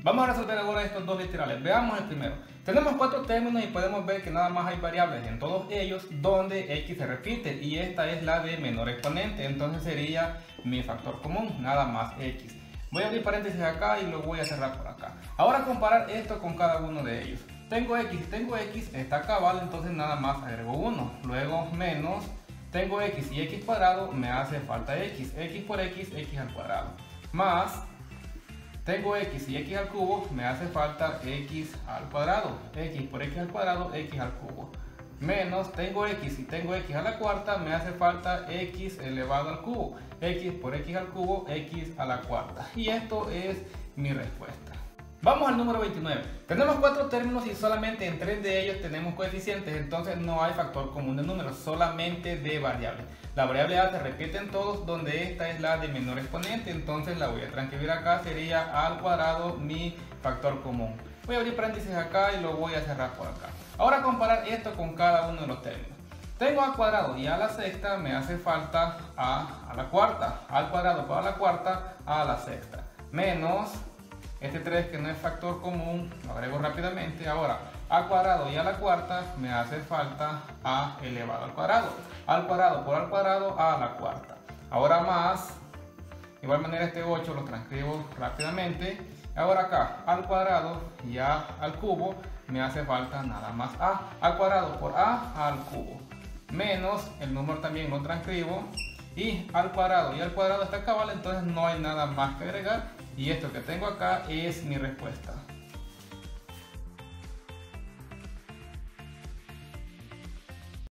Vamos a resolver ahora estos dos literales. Veamos el primero. Tenemos cuatro términos y podemos ver que nada más hay variables en todos ellos donde x se repite y esta es la de menor exponente, entonces sería mi factor común, nada más x. Voy a abrir paréntesis acá y lo voy a cerrar por acá. Ahora comparar esto con cada uno de ellos. Tengo x, está acá, ¿vale? Entonces nada más agrego 1. Luego menos, tengo x y x cuadrado, me hace falta x por x al cuadrado. Más, tengo x y x al cubo, me hace falta x al cuadrado. X por x al cuadrado, x al cubo. Menos, tengo x y tengo x a la cuarta, me hace falta x elevado al cubo. X por x al cubo, x a la cuarta. Y esto es mi respuesta. Vamos al número 29. Tenemos cuatro términos y solamente en tres de ellos tenemos coeficientes, entonces no hay factor común de números, solamente de variables. La variable a se repite en todos, donde esta es la de menor exponente, entonces la voy a transcribir acá, sería al cuadrado mi factor común. Voy a abrir paréntesis acá y lo voy a cerrar por acá. Ahora comparar esto con cada uno de los términos. Tengo a cuadrado y a la sexta me hace falta a la cuarta. Al cuadrado por a la cuarta, a la sexta. Menos este 3 que no es factor común, lo agrego rápidamente. Ahora, a cuadrado y a la cuarta me hace falta a elevado al cuadrado. Al cuadrado por al cuadrado, a la cuarta. Ahora más, de igual manera este 8 lo transcribo rápidamente. Ahora acá, al cuadrado y a al cubo, me hace falta nada más a. Al cuadrado por a al cubo. Menos, el número también lo transcribo. Y al cuadrado y al cuadrado está acá, ¿vale? Entonces no hay nada más que agregar. Y esto que tengo acá es mi respuesta.